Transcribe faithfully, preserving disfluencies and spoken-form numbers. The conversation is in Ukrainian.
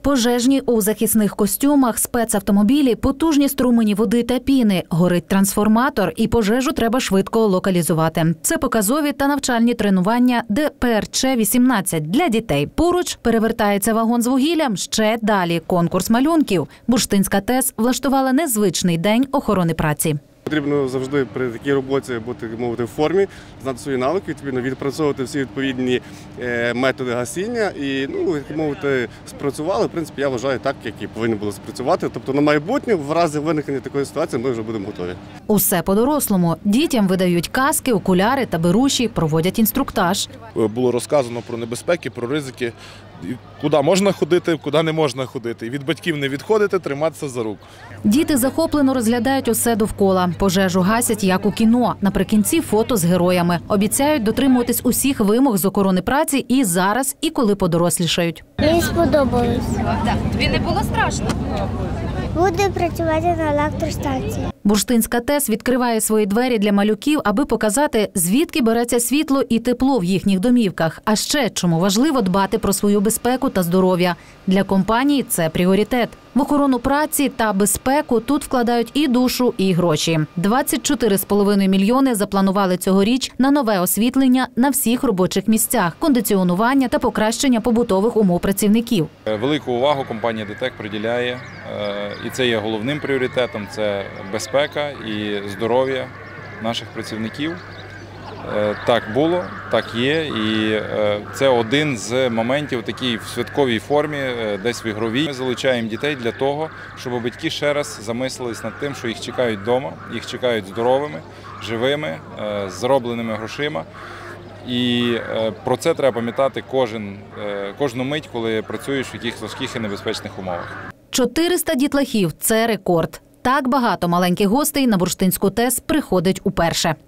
Пожежні у захисних костюмах, спецавтомобілі, потужні струмені води та піни. Горить трансформатор і пожежу треба швидко локалізувати. Це показові та навчальні тренування Д П Р Ч вісімнадцять для дітей. Поруч перевертається вагон з вугіллям, ще далі конкурс малюнків. Бурштинська ТЕС влаштувала незвичний день охорони праці. Потрібно завжди при такій роботі бути, мовити, в формі, знати свої навики, відповідно, відпрацьовувати всі відповідні методи гасіння і, ну, як мовити, спрацювали. В принципі, я вважаю так, як і повинні були спрацювати. Тобто на майбутнє, в разі виникнення такої ситуації, ми вже будемо готові. Усе по-дорослому. Дітям видають каски, окуляри та беруші, проводять інструктаж. Було розказано про небезпеки, про ризики, куди можна ходити, куди не можна ходити. Від батьків не відходити, триматися за руку. Діти захоплено розглядають усе довкола. Пожежу гасять, як у кіно. Наприкінці фото з героями. Обіцяють дотримуватись усіх вимог з охорони праці і зараз, і коли подорослішають. Мені сподобалось. Тобі не було страшно? Буду працювати на електростанції. Бурштинська ТЕС відкриває свої двері для малюків, аби показати, звідки береться світло і тепло в їхніх домівках. А ще, чому важливо дбати про свою безпеку та здоров'я. Для компанії це пріоритет. В охорону праці та безпеку тут вкладають і душу, і гроші. двадцять чотири з половиною мільйони запланували цьогоріч на нове освітлення на всіх робочих місцях, кондиціонування та покращення побутових умов працівників. Велику увагу компанія ДТЕК приділяє, і це є головним пріоритетом, це безпека і здоров'я наших працівників. Так було, так є, і це один з моментів такій в святковій формі, десь в ігровій. Ми залучаємо дітей для того, щоб батьки ще раз замислились над тим, що їх чекають вдома, їх чекають здоровими, живими, з заробленими грошима. І про це треба пам'ятати кожен, кожну мить, коли працюєш в якихось важких і небезпечних умовах. чотириста дітлахів – це рекорд. Так багато маленьких гостей на Бурштинську ТЕС приходить уперше.